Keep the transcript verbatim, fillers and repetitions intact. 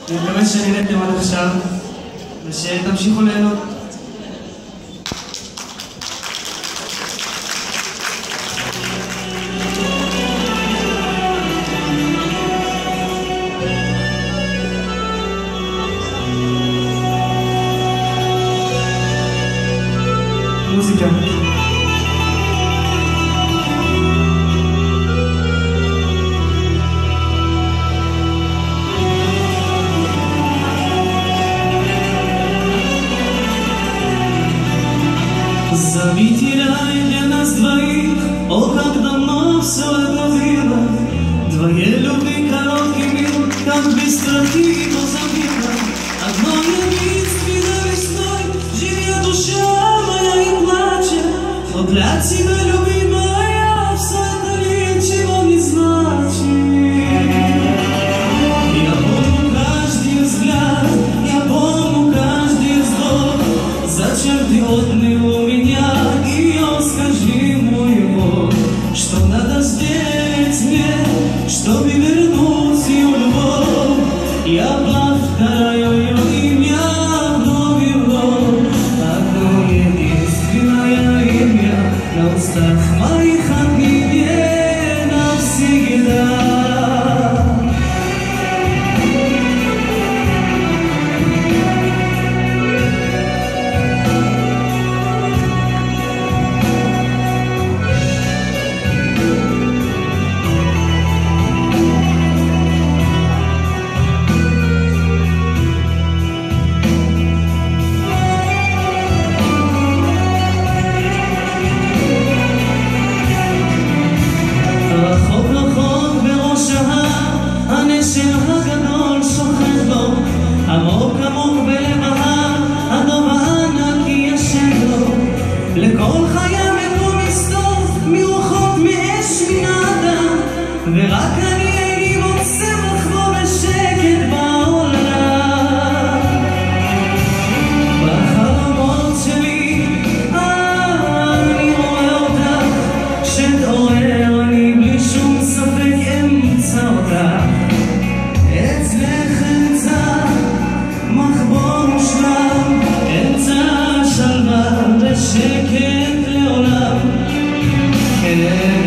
אני מקווה שנהנתם עד עכשיו, ושתמשיכו ליהנות. מוזיקה. Завитирай для нас двоих, о, как давно все это было. Двое любви короткий мир, как быстро ты его забыла. Одно единственное весной, живя душа моя и плачет. Но для тебя, любимая, все это ничего не значит. Я помню каждый взгляд, я помню каждый вздох. Зачем ты отнял у меня ее, скажи, мой Бог, что надо сделать мне, чтобы вернуть ее любовь? Я повторяю ее имя вновь и вновь, одно единственное имя на устах моих отныне навсегда. הנשל הגדול שוכן לו, עמוק עמוק בלב ההר, הדוב הענקי ישן לו. לכל חיה מקום מסתוף, מרוחות מאש מן האדם, ורק אני איני מוצא מחבוא בשקט בעולם. בחלומות שלי אני רואה אותך, כשתעורר אני בלי שום ספק אמצא אותך. אצלך אמצא מחבור מושלם, אמצא שלווה ושקט לעולם.